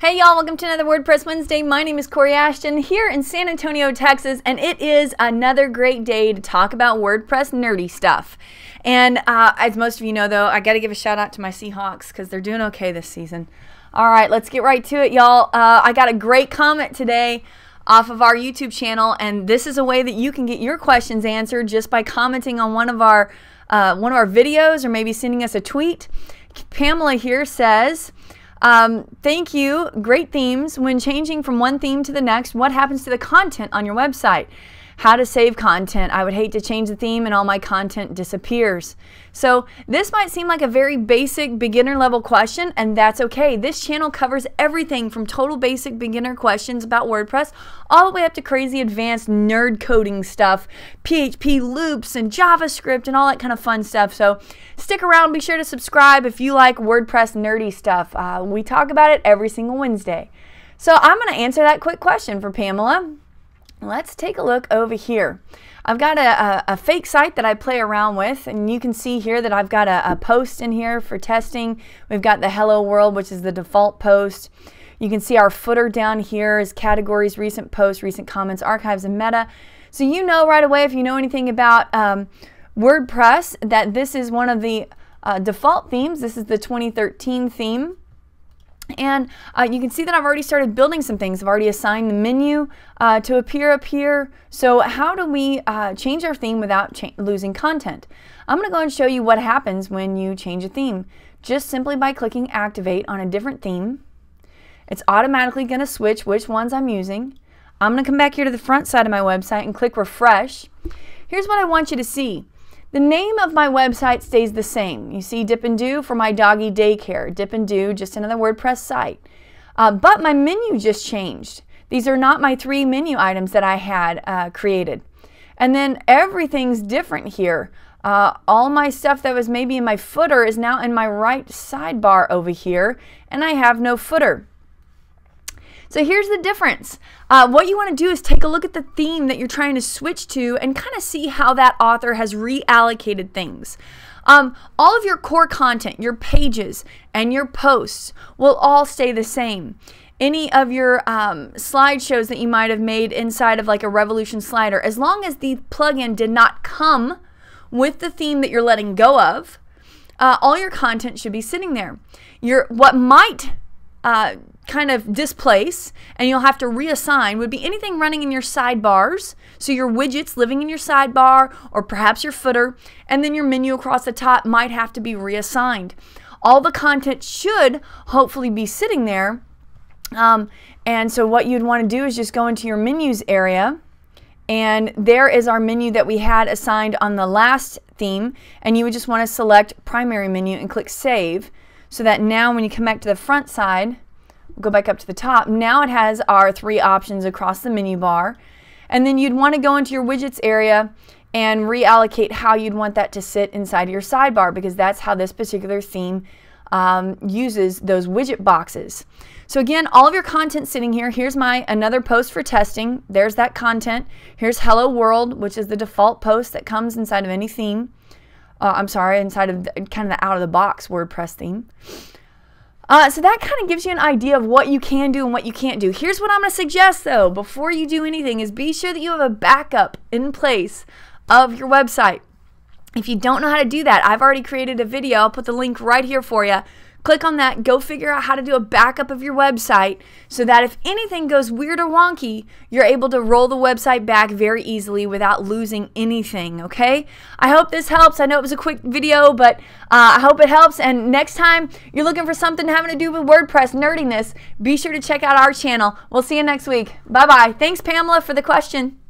Hey y'all, welcome to another WordPress Wednesday. My name is Kori Ashton here in San Antonio, Texas, and it is another great day to talk about WordPress nerdy stuff. And as most of you know though, I got to give a shout out to my Seahawks because they're doing okay this season. All right, let's get right to it, y'all. I got a great comment today off of our YouTube channel, and this is a way that you can get your questions answered just by commenting on one of our videos or maybe sending us a tweet. Pamela here says, thank you, great themes. When changing from one theme to the next, what happens to the content on your website? How to save content. I would hate to change the theme and all my content disappears. So this might seem like a very basic beginner level question, and that's okay. This channel covers everything from total basic beginner questions about WordPress all the way up to crazy advanced nerd coding stuff, PHP loops and JavaScript and all that kind of fun stuff. So stick around, be sure to subscribe if you like WordPress nerdy stuff. We talk about it every single Wednesday. So I'm going to answer that quick question for Pamela. Let's take a look over here. I've got a fake site that I play around with, and you can see here that I've got a post in here for testing. We've got the hello world, which is the default post. You can see our footer down here is categories, recent posts, recent comments, archives, and meta. So you know right away, if you know anything about WordPress, that this is one of the default themes. This is the 2013 theme. And you can see that I've already started building some things. I've already assigned the menu to appear up here. So how do we change our theme without losing content? I'm going to go and show you what happens when you change a theme. Just simply by clicking activate on a different theme, it's automatically going to switch which ones I'm using. I'm going to come back here to the front side of my website and click refresh. Here's what I want you to see. The name of my website stays the same. You see Dip and Do for my doggy daycare. Dip and Do, just another WordPress site. But my menu just changed. These are not my 3 menu items that I had created. And then everything's different here. All my stuff that was maybe in my footer is now in my right sidebar over here, and I have no footer. So here's the difference. What you want to do is take a look at the theme that you're trying to switch to and kind of see how that author has reallocated things. All of your core content, your pages, and your posts will all stay the same. Any of your slideshows that you might have made inside of like a Revolution slider, as long as the plugin did not come with the theme that you're letting go of, all your content should be sitting there. What might kind of displace and you'll have to reassign would be anything running in your sidebars, so your widgets living in your sidebar or perhaps your footer, and then your menu across the top might have to be reassigned. All the content should hopefully be sitting there, and so what you'd want to do is just go into your menus area, and there is our menu that we had assigned on the last theme, and you would just want to select primary menu and click save, so that now when you come back to the front side, go back up to the top, now it has our 3 options across the menu bar. And then you'd want to go into your widgets area and reallocate how you'd want that to sit inside of your sidebar, because that's how this particular theme uses those widget boxes. So again, all of your content sitting here. Here's another post for testing. There's that content. Here's hello world, which is the default post that comes inside of any theme. Inside of kind of the out-of-the-box WordPress theme. So that kind of gives you an idea of what you can do and what you can't do. Here's what I'm going to suggest, though, before you do anything, is be sure that you have a backup in place of your website. If you don't know how to do that, I've already created a video. I'll put the link right here for you. Click on that, go figure out how to do a backup of your website so that if anything goes weird or wonky, you're able to roll the website back very easily without losing anything, okay? I hope this helps. I know it was a quick video, but I hope it helps. And next time you're looking for something having to do with WordPress nerdiness, be sure to check out our channel. We'll see you next week. Bye-bye. Thanks, Pamela, for the question.